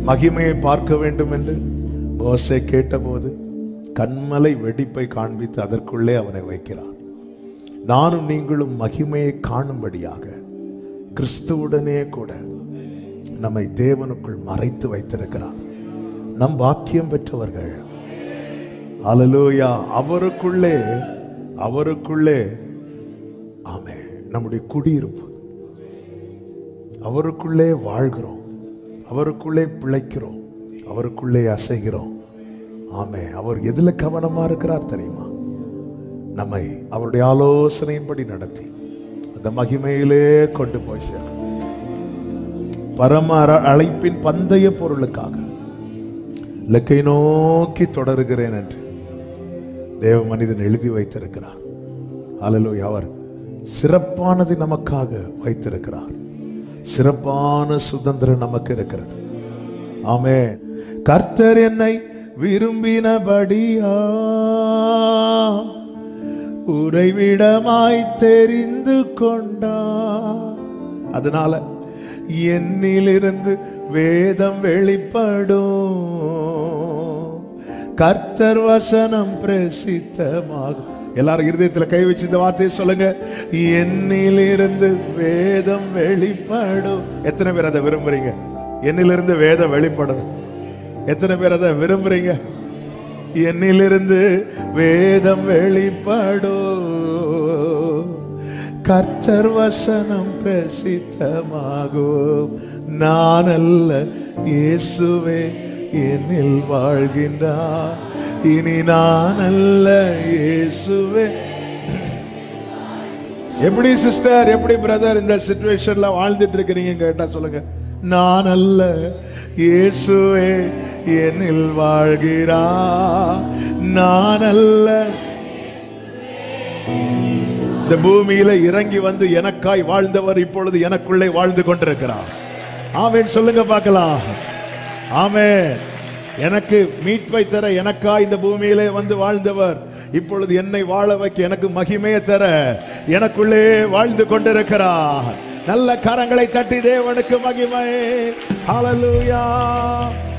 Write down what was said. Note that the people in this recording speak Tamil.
மகிமையை பார்க்க வேண்டும் என்று மோசே கேட்டபோது கன்மலை வெடிப்பை காண்பித்து அதற்குள்ளே அவனை வைக்கிறார். நானும் நீங்களும் மகிமையை காணும்படியாக கிறிஸ்துவுடனே கூட நம்மை தேவனுக்குள் மறைத்து வைத்திருக்கிறார். நம் பாக்கியம் பெற்றவர்கள். அல்லேலூயா. அவருக்குள்ளே ஆமென் நம்முடைய குடியிருப்பு. அவருக்குள்ளே வாழ்கிறோம், அவருக்குள்ளே பிழைக்கிறோம், அவருக்குள்ளே அசைகிறோம். ஆமென். அவர் எதுல கவனமா இருக்கிறார் தெரியுமா? நம்மை அவருடைய ஆலோசனையின்படி நடத்தி அந்த மகிமையிலே கொண்டு போய் சேர்க்கும் பரம அழைப்பின் பந்தய பொருளுக்காக இலக்கை நோக்கி தொடருகிறேன் என்று தேவ மனிதன் எழுதி வைத்திருக்கிறார். அல்லேலூயா. அவர் சிறப்பானதை நமக்காக வைத்திருக்கிறார். சிறப்பான சுதந்திரம் நமக்கு இருக்கிறது. ஆமென். கர்த்தர் என்னை விரும்பினபடியா உறைவிடமாய் தெரிந்து கொண்டார். அதனால என்னிலிருந்து வேதம் வெளிப்படும், கர்த்தர் வசனம் பிரசித்தமாகும். எல்லாரும் இருதயத்தில் கை வச்சு இந்த வார்த்தையை சொல்லுங்க. என்னிலிருந்து வேதம் வெளிப்படும். எத்தனை பேர் அதை விரும்புறீங்க? என்னிலிருந்து வேதம் வெளிப்படும். எத்தனை பேர் அதை விரும்புறீங்க? என்னிலிருந்து வேதம் வெளிப்படும், கர்த்தர் வசனம் பிரசித்தமாகும். நான் அல்ல இயேசுவே என்னில் வாழ்கின்றார், இனி நான் அல்ல இயேசுவே. எப்படி சிஸ்டர், எப்படி பிரதர் இந்த சிச்சுவேஷன்ல வாழ்ந்துட்டு இருக்கிறீங்க கேட்டா சொல்லுங்க. நான் அல்ல இயேசுவே என்னில் வாழ்கிறார், நான் அல்ல. இந்த பூமியில இறங்கி வந்து எனக்காய் வாழ்ந்தவர் இப்பொழுது எனக்குள்ளே வாழ்ந்து கொண்டிருக்கிறார். ஆமென் சொல்லுங்க பார்க்கலாம். ஆமென். எனக்கு மீட்பை தர எனக்காய் இந்த பூமியிலே வந்து வாழ்ந்தவர் இப்பொழுது என்னை வாழ வைக்க எனக்கு மகிமையை தர எனக்குள்ளே வாழ்ந்து கொண்டிருக்கிறார். நல்ல கரங்களை தட்டி தேவனுக்கு மகிமை. ஹல்லேலூயா.